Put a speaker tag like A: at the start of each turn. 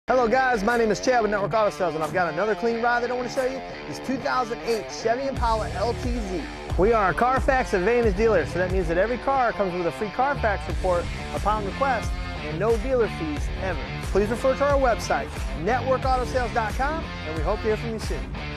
A: Hello guys, my name is Chad with Network Auto Sales, and I've got another clean ride that I want to show you. This 2008 Chevy Impala LTZ. We are a Carfax Advantage dealer, so that means that every car comes with a free Carfax report upon request and no dealer fees ever. Please refer to our website, networkautosales.com, and we hope to hear from you soon.